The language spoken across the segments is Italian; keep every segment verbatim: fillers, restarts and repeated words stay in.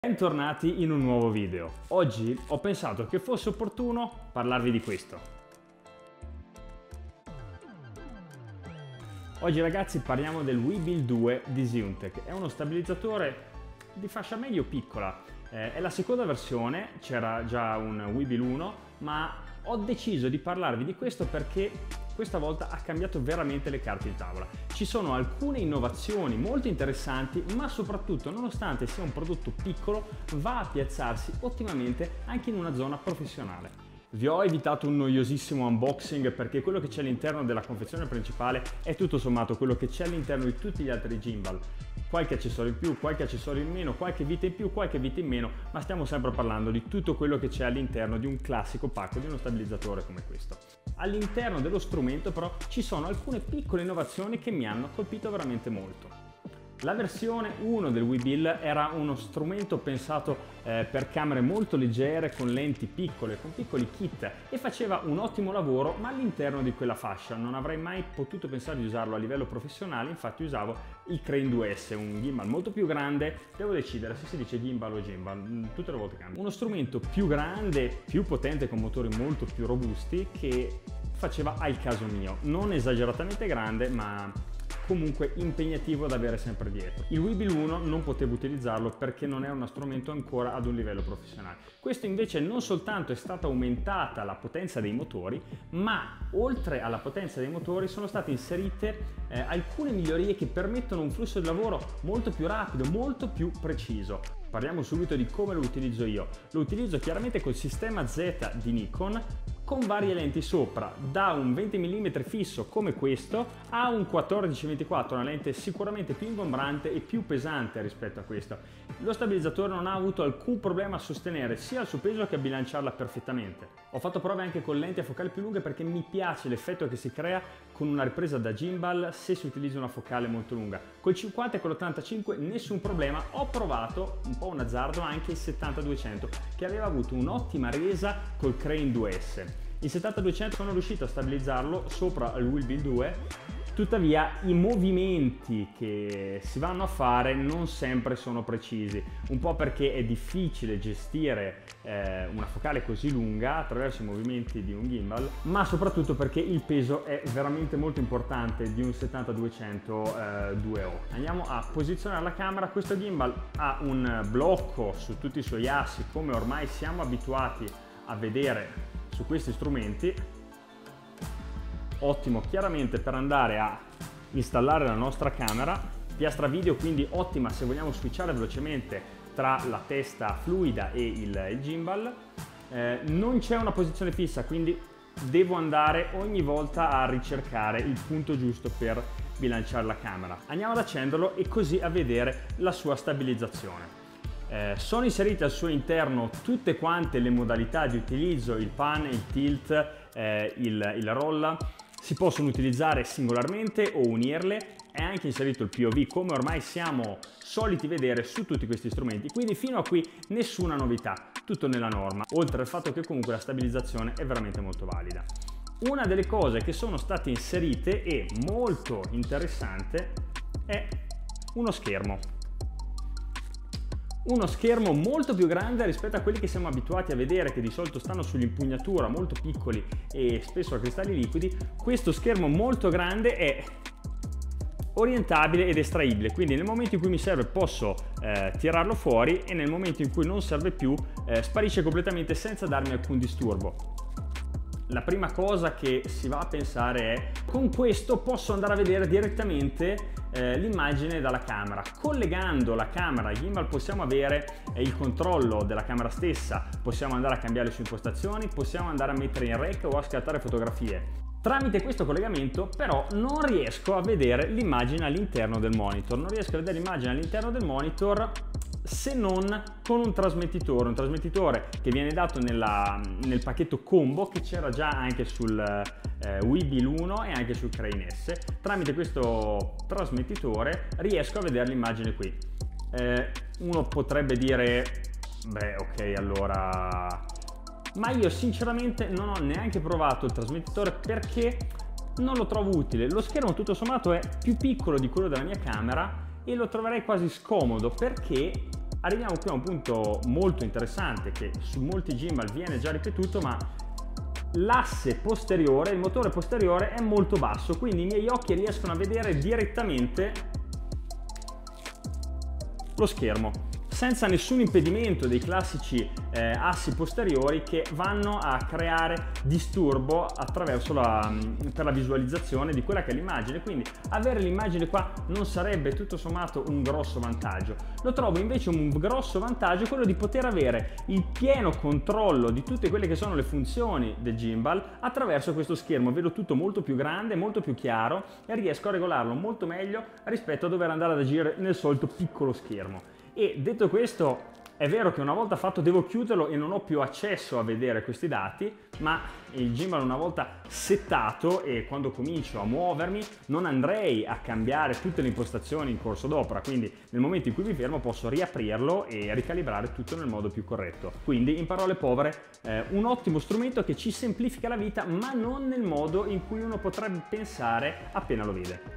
Bentornati in un nuovo video. Oggi ho pensato che fosse opportuno parlarvi di questo. Oggi ragazzi parliamo del Webuild due di Zeuntech. È uno stabilizzatore di fascia medio piccola. Eh, è la seconda versione, c'era già un Webuild uno, ma ho deciso di parlarvi di questo perché questa volta ha cambiato veramente le carte in tavola. Ci sono alcune innovazioni molto interessanti, ma soprattutto, nonostante sia un prodotto piccolo, va a piazzarsi ottimamente anche in una zona professionale. Vi ho evitato un noiosissimo unboxing perché quello che c'è all'interno della confezione principale è tutto sommato quello che c'è all'interno di tutti gli altri gimbal. Qualche accessorio in più, qualche accessorio in meno, qualche vite in più, qualche vite in meno, ma stiamo sempre parlando di tutto quello che c'è all'interno di un classico pacco di uno stabilizzatore come questo. All'interno dello strumento però ci sono alcune piccole innovazioni che mi hanno colpito veramente molto. La versione uno del Webuild era uno strumento pensato eh, per camere molto leggere, con lenti piccole, con piccoli kit, e faceva un ottimo lavoro, ma all'interno di quella fascia. Non avrei mai potuto pensare di usarlo a livello professionale, infatti usavo il Crane due S, un gimbal molto più grande. Devo decidere se si dice gimbal o gimbal, tutte le volte cambio. Uno strumento più grande, più potente, con motori molto più robusti, che faceva al caso mio. Non esageratamente grande, ma comunque impegnativo da avere sempre dietro. Il Webuild uno non potevo utilizzarlo perché non è uno strumento ancora ad un livello professionale. Questo invece non soltanto è stata aumentata la potenza dei motori, ma oltre alla potenza dei motori sono state inserite eh, alcune migliorie che permettono un flusso di lavoro molto più rapido, molto più preciso. Parliamo subito di come lo utilizzo io. Lo utilizzo chiaramente col sistema Z di Nikon, con varie lenti sopra, da un venti millimetri fisso come questo a un quattordici ventiquattro, una lente sicuramente più ingombrante e più pesante rispetto a questo. Lo stabilizzatore non ha avuto alcun problema a sostenere sia il suo peso che a bilanciarla perfettamente. Ho fatto prove anche con lenti a focale più lunghe perché mi piace l'effetto che si crea con una ripresa da gimbal se si utilizza una focale molto lunga. Col cinquanta e con l'ottantacinque nessun problema. Ho provato un po' un azzardo anche il settanta duecento, che aveva avuto un'ottima resa col Crane due S. Il settanta duecento sono riuscito a stabilizzarlo sopra il Webuild due, tuttavia i movimenti che si vanno a fare non sempre sono precisi, un po' perché è difficile gestire eh, una focale così lunga attraverso i movimenti di un gimbal, ma soprattutto perché il peso è veramente molto importante di un settanta duecento eh, due O. Andiamo a posizionare la camera. Questo gimbal ha un blocco su tutti i suoi assi, come ormai siamo abituati a vedere su questi strumenti, ottimo chiaramente per andare a installare la nostra camera, piastra video quindi ottima se vogliamo switchare velocemente tra la testa fluida e il, il gimbal. Eh, non c'è una posizione fissa, quindi devo andare ogni volta a ricercare il punto giusto per bilanciare la camera. Andiamo ad accenderlo e così a vedere la sua stabilizzazione. Eh, sono inserite al suo interno tutte quante le modalità di utilizzo, il pan, il tilt, eh, il, il roll. Si possono utilizzare singolarmente o unirle. È anche inserito il P O V, come ormai siamo soliti vedere su tutti questi strumenti, quindi fino a qui nessuna novità, tutto nella norma, oltre al fatto che comunque la stabilizzazione è veramente molto valida. Una delle cose che sono state inserite e molto interessante è uno schermo. Uno schermo molto più grande rispetto a quelli che siamo abituati a vedere, che di solito stanno sull'impugnatura, molto piccoli e spesso a cristalli liquidi. Questo schermo molto grande è orientabile ed estraibile, quindi nel momento in cui mi serve posso eh, tirarlo fuori e nel momento in cui non serve più eh, sparisce completamente senza darmi alcun disturbo. La prima cosa che si va a pensare è: con questo posso andare a vedere direttamente eh, l'immagine dalla camera. Collegando la camera al gimbal possiamo avere eh, il controllo della camera stessa, possiamo andare a cambiare le sue impostazioni, possiamo andare a mettere in rec o a scattare fotografie. Tramite questo collegamento però non riesco a vedere l'immagine all'interno del monitor, non riesco a vedere l'immagine all'interno del monitor se non con un trasmettitore, un trasmettitore che viene dato nella, nel pacchetto combo che c'era già anche sul eh, Webuild uno e anche sul Crane S. Tramite questo trasmettitore riesco a vedere l'immagine qui. Eh, uno potrebbe dire, beh ok, allora... Ma io sinceramente non ho neanche provato il trasmettitore perché non lo trovo utile. Lo schermo tutto sommato è più piccolo di quello della mia camera e lo troverei quasi scomodo perché arriviamo qui a un punto molto interessante che su molti gimbal viene già ripetuto, ma l'asse posteriore, il motore posteriore è molto basso, quindi i miei occhi riescono a vedere direttamente lo schermo, senza nessun impedimento dei classici eh, assi posteriori che vanno a creare disturbo attraverso la, per la visualizzazione di quella che è l'immagine. Quindi avere l'immagine qua non sarebbe tutto sommato un grosso vantaggio. Lo trovo invece un grosso vantaggio quello di poter avere il pieno controllo di tutte quelle che sono le funzioni del gimbal attraverso questo schermo. Vedo tutto molto più grande, molto più chiaro e riesco a regolarlo molto meglio rispetto a dover andare ad agire nel solito piccolo schermo. E detto questo, è vero che una volta fatto devo chiuderlo e non ho più accesso a vedere questi dati, ma il gimbal una volta settato e quando comincio a muovermi non andrei a cambiare tutte le impostazioni in corso d'opera, quindi nel momento in cui mi fermo posso riaprirlo e ricalibrare tutto nel modo più corretto. Quindi in parole povere eh, un ottimo strumento che ci semplifica la vita, ma non nel modo in cui uno potrebbe pensare appena lo vede.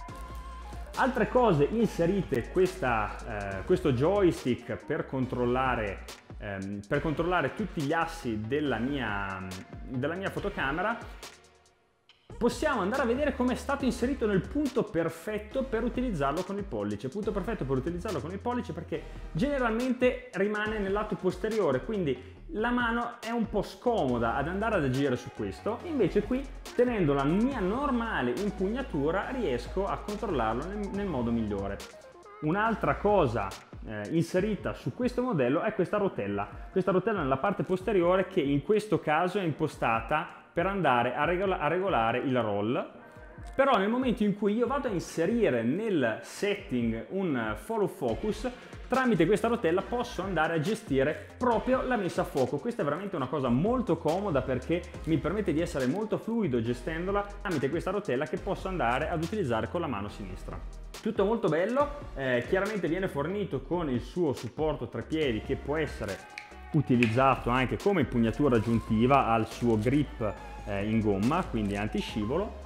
Altre cose inserite, questa, eh, questo joystick per controllare, ehm, per controllare tutti gli assi della mia, della mia fotocamera. Possiamo andare a vedere come è stato inserito nel punto perfetto per utilizzarlo con il pollice. Punto perfetto per utilizzarlo con il pollice perché generalmente rimane nel lato posteriore, quindi la mano è un po' scomoda ad andare ad agire su questo, invece qui tenendo la mia normale impugnatura riesco a controllarlo nel, nel modo migliore. Un'altra cosa eh, inserita su questo modello è questa rotella, questa rotella nella parte posteriore che in questo caso è impostata per andare a, regola a regolare il roll. Però nel momento in cui io vado a inserire nel setting un follow focus, tramite questa rotella posso andare a gestire proprio la messa a fuoco. Questa è veramente una cosa molto comoda perché mi permette di essere molto fluido gestendola tramite questa rotella che posso andare ad utilizzare con la mano sinistra. Tutto molto bello, eh, chiaramente viene fornito con il suo supporto treppiedi che può essere utilizzato anche come impugnatura aggiuntiva al suo grip eh, in gomma, quindi antiscivolo.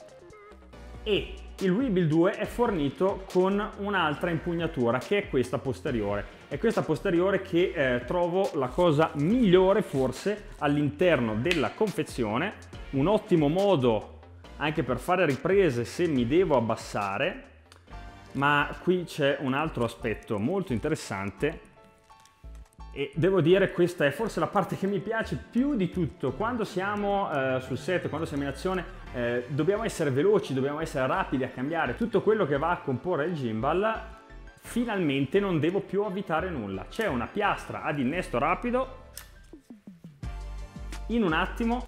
E il Weebill due è fornito con un'altra impugnatura che è questa posteriore. È questa posteriore che eh, trovo la cosa migliore forse all'interno della confezione, un ottimo modo anche per fare riprese se mi devo abbassare, ma qui c'è un altro aspetto molto interessante. E devo dire questa è forse la parte che mi piace più di tutto. Quando siamo eh, sul set, quando siamo in azione, eh, dobbiamo essere veloci, dobbiamo essere rapidi a cambiare tutto quello che va a comporre il gimbal. Finalmente non devo più avvitare nulla. C'è una piastra ad innesto rapido, in un attimo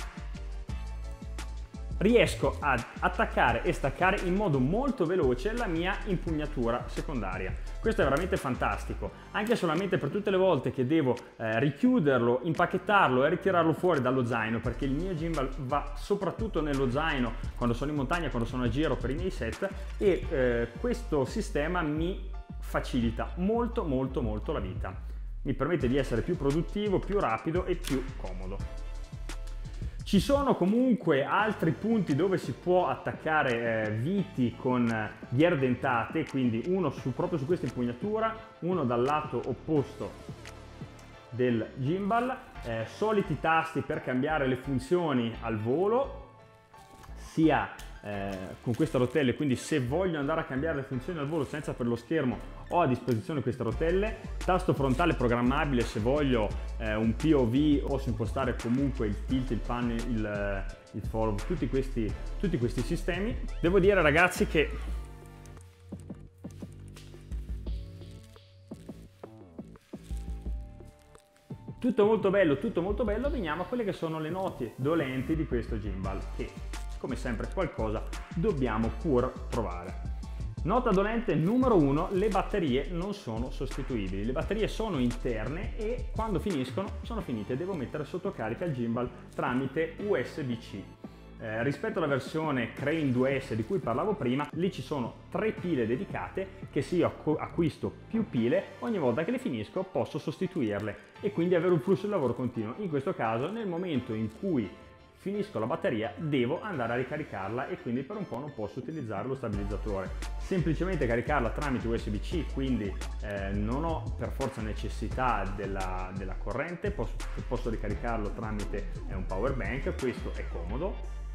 riesco ad attaccare e staccare in modo molto veloce la mia impugnatura secondaria. Questo è veramente fantastico, anche solamente per tutte le volte che devo eh, richiuderlo, impacchettarlo e ritirarlo fuori dallo zaino, perché il mio gimbal va soprattutto nello zaino quando sono in montagna, quando sono a giro per i miei set, e eh, questo sistema mi facilita molto molto molto la vita. Mi permette di essere più produttivo, più rapido e più comodo. Ci sono comunque altri punti dove si può attaccare eh, viti con ghiere dentate, quindi uno su, proprio su questa impugnatura, uno dal lato opposto del gimbal, eh, soliti tasti per cambiare le funzioni al volo, sia eh, con queste rotelle, quindi se voglio andare a cambiare le funzioni al volo senza per lo schermo ho a disposizione queste rotelle, tasto frontale programmabile se voglio eh, un P O V, posso impostare comunque il tilt, il pan, il, il follow, tutti questi, tutti questi sistemi. Devo dire ragazzi che tutto molto bello, tutto molto bello. Veniamo a quelle che sono le note dolenti di questo gimbal, che come sempre qualcosa dobbiamo pur provare. Nota dolente numero uno, le batterie non sono sostituibili. Le batterie sono interne e quando finiscono sono finite, devo mettere sotto carica il gimbal tramite U S B C. Eh, rispetto alla versione Crane due S di cui parlavo prima, lì ci sono tre pile dedicate che se io acquisto più pile, ogni volta che le finisco posso sostituirle e quindi avere un flusso di lavoro continuo. In questo caso, nel momento in cui finisco la batteria devo andare a ricaricarla e quindi per un po' non posso utilizzare lo stabilizzatore. Semplicemente caricarla tramite U S B C, quindi eh, non ho per forza necessità della, della corrente, posso, posso ricaricarlo tramite eh, un power bank, questo è comodo,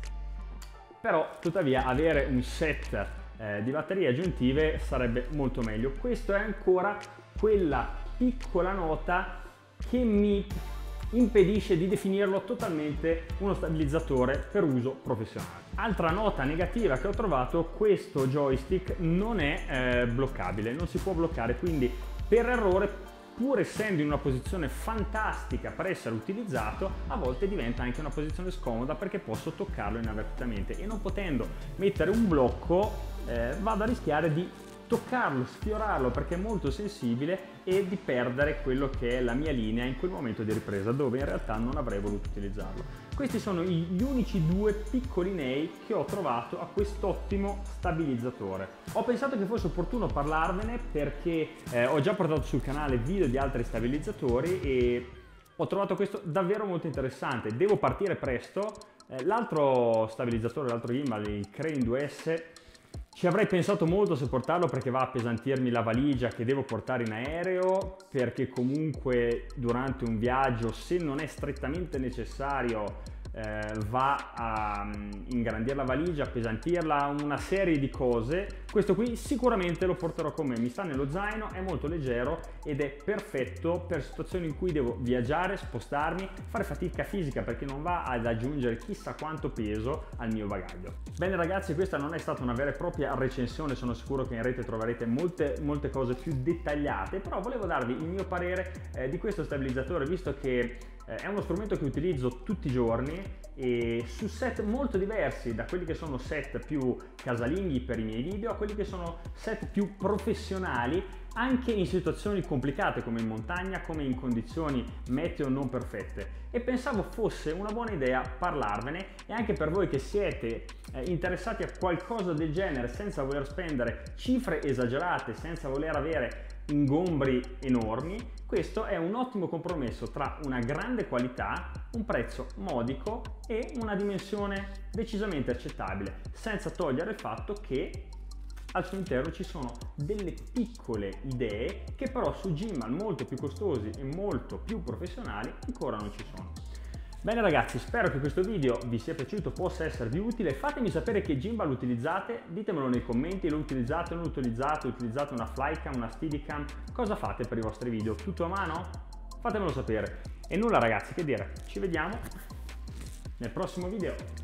però tuttavia avere un set eh, di batterie aggiuntive sarebbe molto meglio. Questo è ancora quella piccola nota che mi impedisce di definirlo totalmente uno stabilizzatore per uso professionale. Altra nota negativa che ho trovato: questo joystick non è eh, bloccabile, non si può bloccare, quindi per errore, pur essendo in una posizione fantastica per essere utilizzato, a volte diventa anche una posizione scomoda perché posso toccarlo inavvertitamente e non potendo mettere un blocco eh, vado a rischiare di toccarlo, sfiorarlo perché è molto sensibile e di perdere quello che è la mia linea in quel momento di ripresa dove in realtà non avrei voluto utilizzarlo. Questi sono gli unici due piccoli nei che ho trovato a quest'ottimo stabilizzatore. Ho pensato che fosse opportuno parlarvene perché eh, ho già portato sul canale video di altri stabilizzatori e ho trovato questo davvero molto interessante. Devo partire presto. Eh, l'altro stabilizzatore, l'altro gimbal, il Crane due S, ci avrei pensato molto se portarlo perché va a appesantirmi la valigia che devo portare in aereo, perché comunque durante un viaggio, se non è strettamente necessario, eh, va a ingrandire la valigia, appesantirla, una serie di cose. Questo qui sicuramente lo porterò con me, mi sta nello zaino, è molto leggero ed è perfetto per situazioni in cui devo viaggiare, spostarmi, fare fatica fisica perché non va ad aggiungere chissà quanto peso al mio bagaglio. Bene ragazzi, questa non è stata una vera e propria recensione, sono sicuro che in rete troverete molte, molte cose più dettagliate, però volevo darvi il mio parere eh, di questo stabilizzatore, visto che eh, è uno strumento che utilizzo tutti i giorni e su set molto diversi, da quelli che sono set più casalinghi per i miei video a quelli che sono set più professionali, anche in situazioni complicate come in montagna, come in condizioni meteo non perfette, e pensavo fosse una buona idea parlarvene, e anche per voi che siete eh, interessati a qualcosa del genere senza voler spendere cifre esagerate, senza voler avere ingombri enormi, questo è un ottimo compromesso tra una grande qualità, un prezzo modico e una dimensione decisamente accettabile, senza togliere il fatto che al suo interno ci sono delle piccole idee che però su gimbal molto più costosi e molto più professionali ancora non ci sono. Bene ragazzi, spero che questo video vi sia piaciuto, possa esservi utile. Fatemi sapere che gimbal utilizzate, ditemelo nei commenti, lo utilizzate o non lo utilizzate, utilizzate una Flycam, una Steadicam, cosa fate per i vostri video? Tutto a mano? Fatemelo sapere. E nulla ragazzi, che dire, ci vediamo nel prossimo video.